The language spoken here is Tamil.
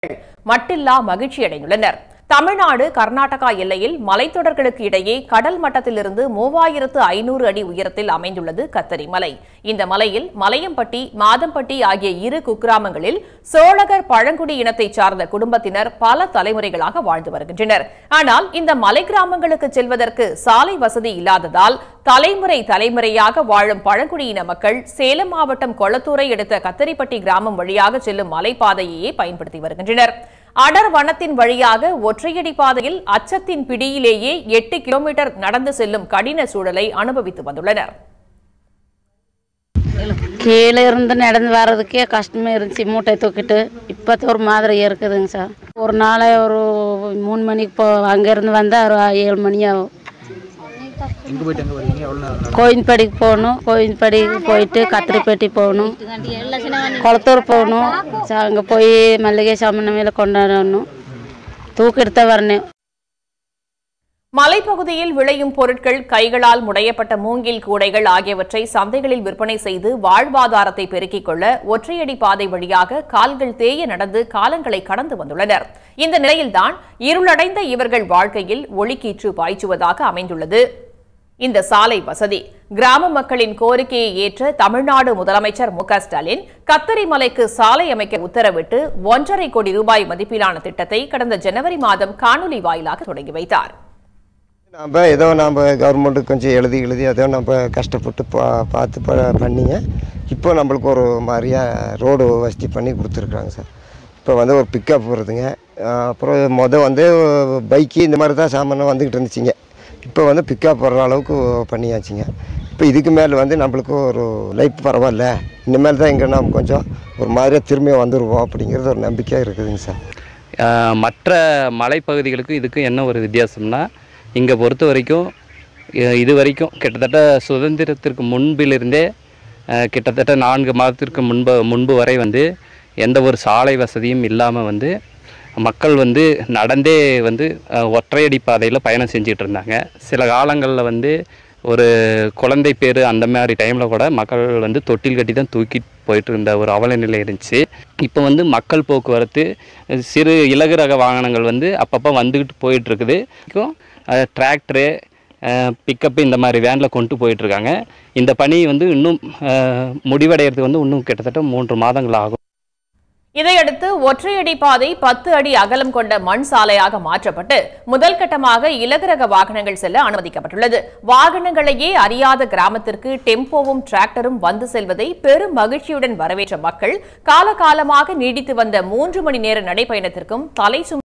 மட்டில்லா மகிழ்ச்சி அடைந்துள்ளனர். தமிழ்நாடு கர்நாடகா எல்லையில் மலைத்தொடர்களுக்கு இடையே கடல் மட்டத்திலிருந்து 3500 அடி உயரத்தில் அமைந்துள்ளது கத்தரி மலை. இந்த மலையில் மலையம்பட்டி, மாதம்பட்டி ஆகிய இரு குக்கிராமங்களில் சோழகர் பழங்குடி இனத்தைச் சார்ந்த குடும்பத்தினர் பல தலைமுறைகளாக வாழ்ந்து வருகின்றனர். ஆனால் இந்த மலை கிராமங்களுக்கு செல்வதற்கு சாலை வசதி இல்லாததால் தலைமுறையாக வாழும் பழங்குடியின மக்கள் சேலம் மாவட்டம் கொளத்தூரை அடுத்த கத்தரிப்பட்டி கிராமம் வழியாக செல்லும் மலைப்பாதையையே பயன்படுத்தி வருகின்றனர். அடர் வனத்தின் வழியாக ஒற்றையடி பாதையில் அச்சத்தின் பிடியிலேயே 8 கிலோமீட்டர் நடந்து செல்லும் கடின சூழலை அனுபவித்து வந்துள்ளனர். கீழே இருந்து நடந்து வர்றதுக்கே கஷ்டமே இருந்துச்சு. மூட்டை தூக்கிட்டு இப்போ ஒரு மாதிரி இருக்குதுங்க சார். ஒரு நாளை ஒரு 3 மணிக்கு அங்கேருந்து வந்தால் ஒரு 7 மணி ஆகும். கோயின்படிக்கு போகணும். கோயின்படிக்கு போயிட்டு கத்திரிப்பட்டி போகணும், கொளத்தூர் போகணும். அங்கே போய் மல்லிகை சாமனையில கொண்டாடணும், தூக்கிட்டு தான் வரணும். மலைப்பகுதியில் விளையும் பொருட்கள், கைகளால் முடையப்பட்ட மூங்கில் கூடைகள் ஆகியவற்றை சந்தைகளில் விற்பனை செய்து வாழ்வாதாரத்தை பெருக்கிக் கொள்ள ஒற்றையடி பாதை வழியாக கால்கள் தேய நடந்து காலங்களை கடந்து வந்துள்ளனர். இந்த நிலையில்தான் இருளடைந்த இவர்கள் வாழ்க்கையில் ஒளிக்கீற்று பாய்ச்சுவதாக அமைந்துள்ளது இந்த சாலை வசதி. கிராம மக்களின் கோரிக்கையை ஏற்ற தமிழ்நாடு முதலமைச்சர் மு.க.ஸ்டாலின் கத்தரி மலைக்கு சாலை அமைக்க உத்தரவிட்டு 1.5 கோடி ரூபாய் மதிப்பிலான திட்டத்தை கடந்த ஜனவரி மாதம் காணொலி வாயிலாக தொடங்கி வைத்தார். நம்ம கவர்மெண்ட்டுக்கு கொஞ்சம் எழுதி ஏதோ நம்ம கஷ்டப்பட்டு பார்த்து பண்ணிங்க. இப்போ நம்மளுக்கு ஒரு மாதிரியா ரோடு வசதி பண்ணி கொடுத்துருக்குறாங்க சார். இப்போ ஒரு பிக்கப் வருதுங்க. அப்புறம் பைக்கு இந்த மாதிரி தான் சாமான் வந்துக்கிட்டு இருந்துச்சுங்க. இப்போ பிக்கப் வர்ற அளவுக்கு பண்ணியாச்சுங்க. இப்போ இதுக்கு மேலே நம்மளுக்கு ஒரு லைஃப் பரவாயில்ல, இனிமேல் தான் இங்கே நம்ம கொஞ்சம் ஒரு மாதிரியாக திரும்பியும் வந்துடுவோம் அப்படிங்கிறது ஒரு நம்பிக்கையாக இருக்குதுங்க சார். மற்ற மலைப்பகுதிகளுக்கும் இதுக்கும் என்ன ஒரு வித்தியாசம்னா, இங்கே பொறுத்த வரைக்கும் இது வரைக்கும் கிட்டத்தட்ட சுதந்திரத்திற்கு முன்பிலிருந்தே கிட்டத்தட்ட 4 மாதத்திற்கு முன்பு வரை எந்த ஒரு சாலை வசதியும் இல்லாமல் மக்கள் நடந்தே ஒற்றையடி பாதையில் பயணம் செஞ்சிட்டு இருந்தாங்க. சில காலங்களில் ஒரு குழந்தை பேர் அந்த மாதிரி டைமில் கூட மக்கள் தொட்டில் கட்டி தான் தூக்கிட்டு போயிட்டு இருந்த ஒரு அவல நிலை இருந்துச்சு. இப்போ மக்கள் போக்குவரத்து, சிறு இலகு ரக வாகனங்கள் அப்பப்போ வந்துக்கிட்டு போயிட்டுருக்குது. டிராக்டரு, பிக்கப்பு இந்த மாதிரி வேனில் கொண்டு போயிட்டுருக்காங்க. இந்த பணி இன்னும் முடிவடைகிறதுக்கு இன்னும் கிட்டத்தட்ட 3 மாதங்கள் ஆகும். இதையடுத்து ஒற்றையடி பாதை 10 அடி அகலம் கொண்ட மண் சாலையாக மாற்றப்பட்டு முதல் கட்டமாக இலகுரக வாகனங்கள் செல்ல அனுமதிக்கப்பட்டுள்ளது. வாகனங்களையே அறியாத கிராமத்திற்கு டெம்போவும் டிராக்டரும் வந்து செல்வதை பெரும் மகிழ்ச்சியுடன் வரவேற்ற மக்கள் காலகாலமாக நீடித்து வந்த 3 மணி நேர நடைபயணத்திற்கும் தலை